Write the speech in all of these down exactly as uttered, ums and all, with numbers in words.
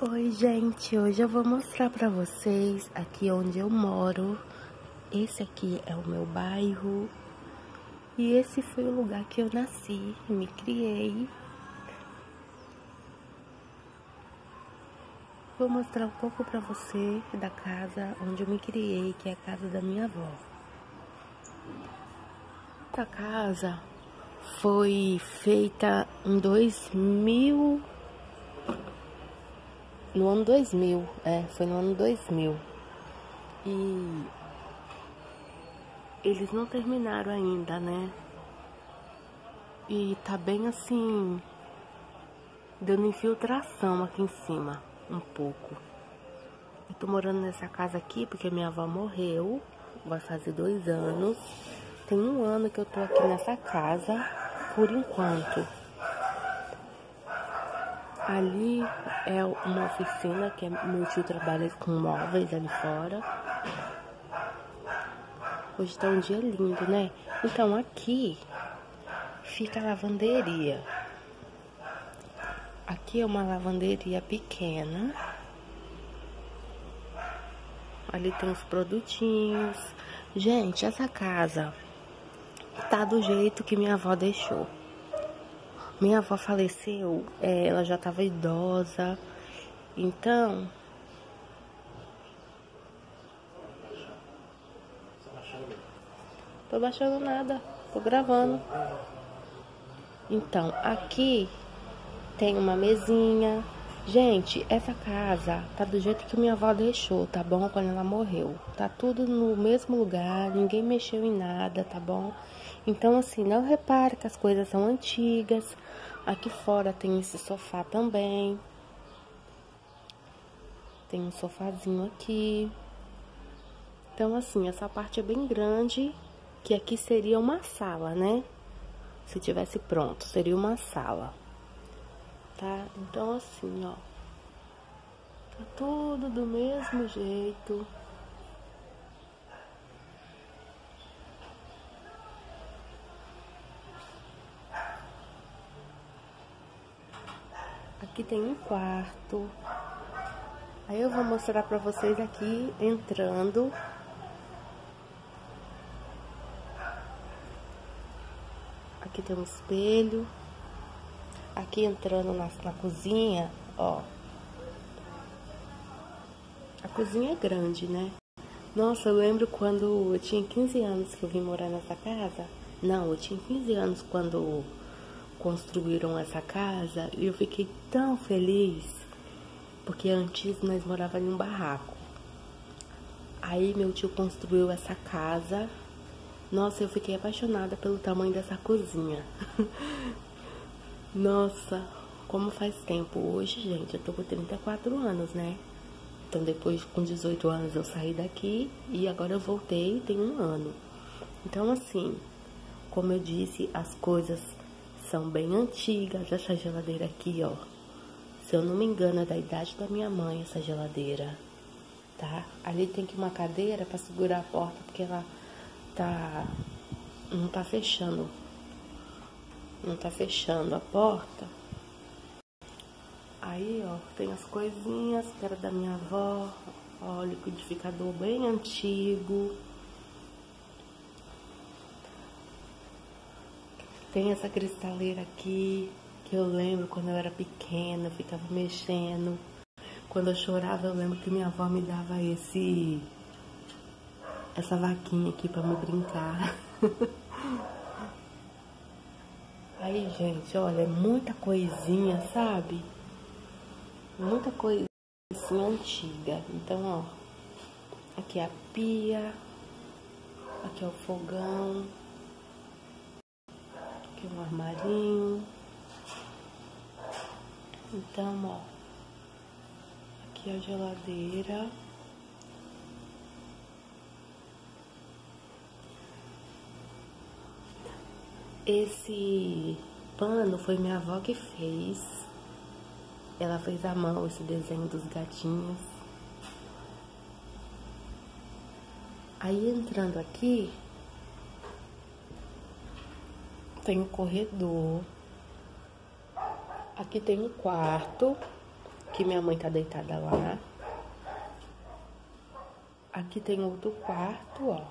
Oi, gente, hoje eu vou mostrar pra vocês aqui onde eu moro. Esse aqui é o meu bairro e esse foi o lugar que eu nasci, me criei. Vou mostrar um pouco pra você da casa onde eu me criei, que é a casa da minha avó. Essa casa foi feita em dois mil, no ano dois mil, é, foi no ano dois mil. E eles não terminaram ainda, né? E tá bem assim, dando infiltração aqui em cima, um pouco. Eu tô morando nessa casa aqui porque minha avó morreu, vai fazer dois anos. Tem um ano que eu tô aqui nessa casa, por enquanto. Ali é uma oficina que meu tio trabalha com móveis ali fora. Hoje tá um dia lindo, né? Então aqui fica a lavanderia. Aqui é uma lavanderia pequena. Ali tem os produtinhos. Gente, essa casa tá do jeito que minha avó deixou. Minha avó faleceu, é, ela já tava idosa. Então... Tô baixando nada, tô gravando. Então, aqui tem uma mesinha. Gente, essa casa tá do jeito que minha avó deixou, tá bom? Quando ela morreu. Tá tudo no mesmo lugar, ninguém mexeu em nada, tá bom? Então, assim, não repare que as coisas são antigas. Aqui fora tem esse sofá também. Tem um sofazinho aqui. Então, assim, essa parte é bem grande, que aqui seria uma sala, né? Se tivesse pronto, seria uma sala. Tá? Então, assim, ó. Tá tudo do mesmo jeito. Aqui tem um quarto. Aí eu vou mostrar pra vocês aqui, entrando. Aqui tem um espelho. Aqui entrando na, na cozinha, ó. A cozinha é grande, né? Nossa, eu lembro quando eu tinha quinze anos que eu vim morar nessa casa. Não, eu tinha quinze anos quando construíram essa casa. E eu fiquei tão feliz. Porque antes nós morávamos em um barraco. Aí meu tio construiu essa casa. Nossa, eu fiquei apaixonada pelo tamanho dessa cozinha. Nossa, como faz tempo. Hoje, gente, eu tô com trinta e quatro anos, né? Então, depois, com dezoito anos, eu saí daqui e agora eu voltei, tem um ano. Então, assim, como eu disse, as coisas são bem antigas. Essa geladeira aqui, ó. Se eu não me engano, é da idade da minha mãe, essa geladeira, tá? Ali tem que uma cadeira pra segurar a porta, porque ela tá... não tá fechando. Não tá fechando a porta. Aí, ó, tem as coisinhas que era da minha avó. Ó, liquidificador bem antigo. Tem essa cristaleira aqui, que eu lembro quando eu era pequena, eu ficava mexendo. Quando eu chorava, eu lembro que minha avó me dava esse... essa vaquinha aqui pra me brincar. Aí, gente, olha, é muita coisinha, sabe? Muita coisinha antiga. Então, ó, aqui é a pia, aqui é o fogão, aqui é um armarinho. Então, ó, aqui é a geladeira. Esse pano foi minha avó que fez. Ela fez à mão esse desenho dos gatinhos. Aí, entrando aqui, tem um corredor. Aqui tem um quarto. que minha mãe tá deitada lá. Aqui tem outro quarto, ó.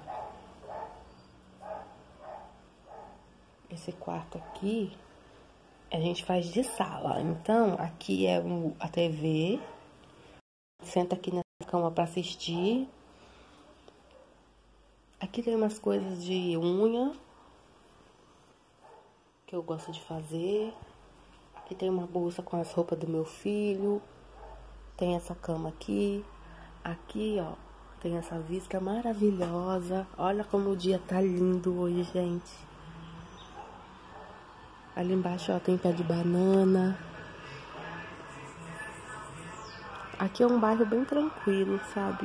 Esse quarto aqui, a gente faz de sala. Então, aqui é o, a T V. Senta aqui na cama pra assistir. Aqui tem umas coisas de unha que eu gosto de fazer. Aqui tem uma bolsa com as roupas do meu filho. Tem essa cama aqui. Aqui, ó, tem essa vista maravilhosa. Olha como o dia tá lindo hoje, gente. Ali embaixo, ó, tem pé de banana. Aqui é um bairro bem tranquilo, sabe?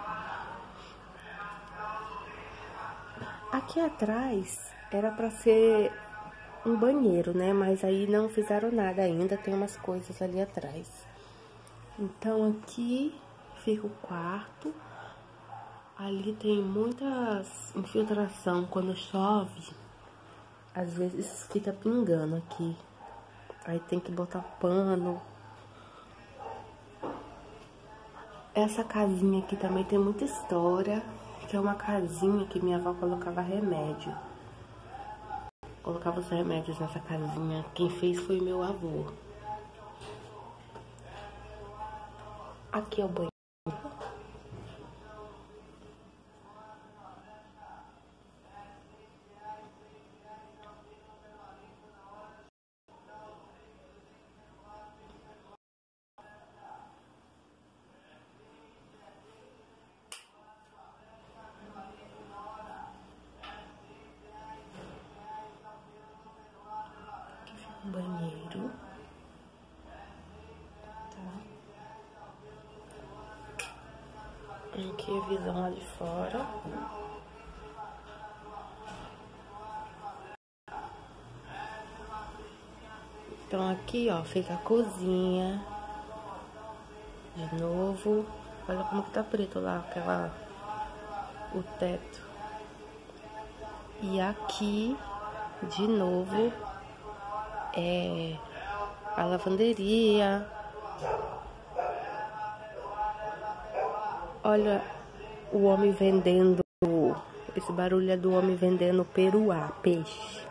Aqui atrás era pra ser um banheiro, né? Mas aí não fizeram nada ainda, tem umas coisas ali atrás. Então aqui fica o quarto. Ali tem muitas infiltração quando chove. Às vezes fica pingando aqui. Aí tem que botar pano. Essa casinha aqui também tem muita história. Que é uma casinha que minha avó colocava remédio. Colocava os remédios nessa casinha. Quem fez foi meu avô. Aqui é o banheiro. Aqui fica um banheiro. Aqui a visão lá de fora. Então aqui, ó, fica a cozinha. De novo. Olha como que tá preto lá, aquela... o teto. E aqui, de novo, é a lavanderia. Olha o homem vendendo, esse barulho é do homem vendendo peruá, peixe.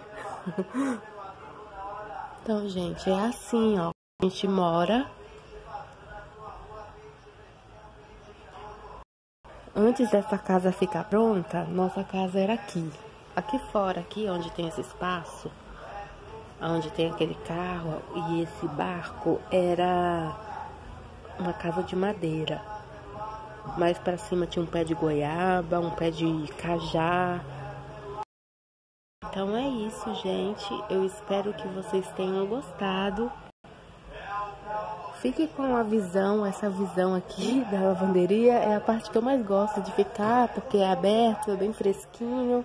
Então, gente, é assim, ó, a gente mora. Antes dessa casa ficar pronta, nossa casa era aqui. Aqui fora, aqui onde tem esse espaço, onde tem aquele carro e esse barco, era uma casa de madeira. Mais pra cima tinha um pé de goiaba, um pé de cajá. Então é isso, gente. Eu espero que vocês tenham gostado. Fique com a visão, essa visão aqui da lavanderia. É a parte que eu mais gosto de ficar, porque é aberto, é bem fresquinho.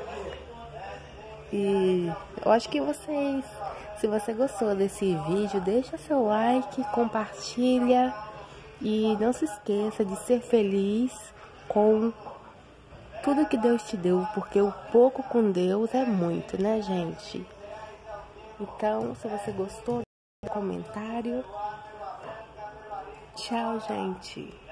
E eu acho que vocês, se você gostou desse vídeo, deixa seu like, compartilha. E não se esqueça de ser feliz com tudo que Deus te deu, porque o pouco com Deus é muito, né, gente? Então, se você gostou, deixa um comentário. Tchau, gente.